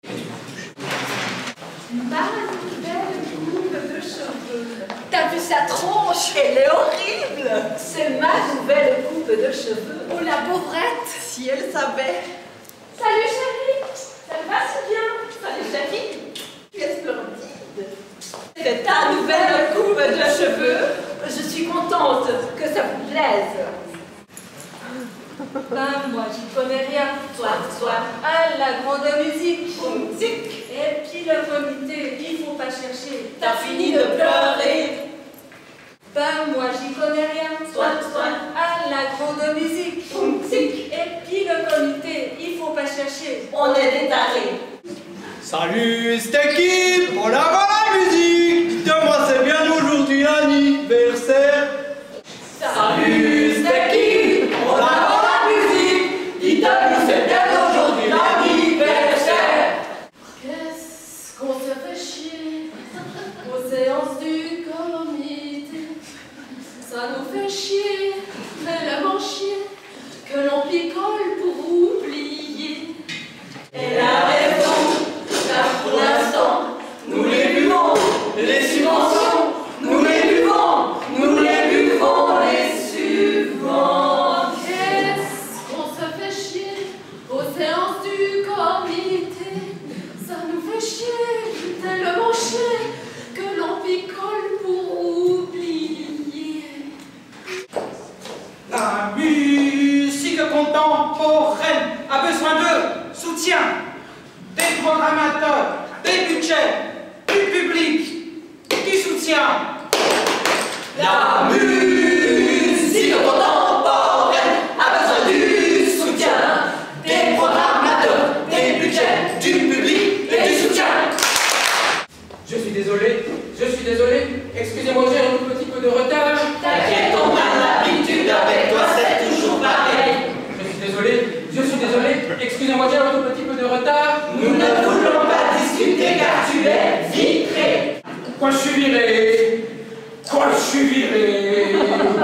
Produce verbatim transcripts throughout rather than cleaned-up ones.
Ma nouvelle coupe de cheveux. T'as vu sa tronche? Elle est horrible. C'est ma nouvelle coupe de cheveux. Oh la pauvrette. Si elle savait. Salut chérie. Ça va si bien? Salut chérie. Tu es splendide. C'est ta nouvelle coupe de cheveux. Je suis contente que ça vous plaise. Ben, moi, j'y connais rien. Toi, toi. Ah, la grande musique. Musique. Et puis le comité, il faut pas chercher. T'as fini de pleurer. Ben, moi, j'y connais rien. Toi, toi. Ah, la grande musique. Musique. Et puis le comité, il faut pas chercher. On est des tarés. Salut, cette équipe. On la voit la musique. Dites-moi, c'est bien aujourd'hui l'anniversaire. Salut, cette équipe. On la voit la musique. Dites-moi, c'est bien aujourd'hui l'anniversaire. Qu'est-ce qu'on se fait chier aux séances du comité. Ça nous fait chier, tellement chier, que l'on picole pour oublier. Elle a raison, car pour l'instant, nous les buvons, les subventions, nous les buvons, nous les buvons, les subventions. Qu'est-ce qu'on se fait chier aux séances du comité. Ça nous fait chier, tellement chier, que l'on picole pour oublier. La musique contemporaine a besoin de soutien, des programmateurs, des budgets, du public, du soutien. La musique contemporaine a besoin du soutien, des programmateurs, des budgets, du public et du soutien. Je suis désolé, je suis désolé. Excusez-moi, j'ai un tout petit peu de retard. T'inquiète, on a l'habitude avec toi, c'est toujours pareil. Je suis désolé, je suis désolé. Excusez-moi, j'ai un tout petit peu de retard. Nous ne voulons pas discuter car tu es vitré. Quoi, je suis viré? Quoi, je suis viré?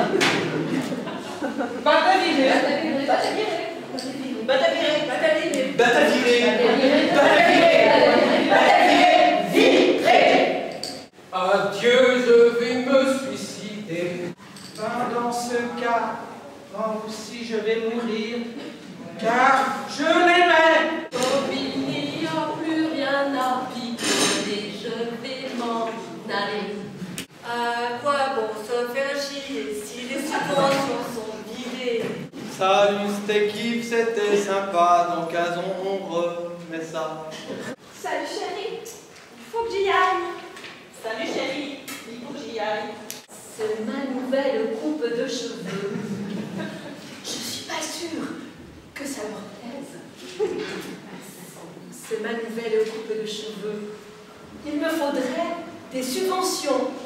Pas ta viré. Bah t'as viré. Bah t'as viré. Bah, t'as dit, Bah t'as viré. Bah t'as viré. Bah t'as viré. Vitré. Adieu, je vais me suicider. Ben, dans ce cas, moi aussi je vais mourir, car je l'aimais. Comme il n'y a plus rien à picoler, je vais m'en aller. À quoi bon se faire chier si les subventions sont vidées? Salut cette équipe, c'était sympa, donc on remet ça. Salut chérie. Il faut que j'y aille. Salut chérie. Il faut que j'y aille. C'est ma nouvelle coupe de cheveux. Je suis pas sûre que ça leur plaise. C'est ma nouvelle coupe de cheveux. Il me faudrait des subventions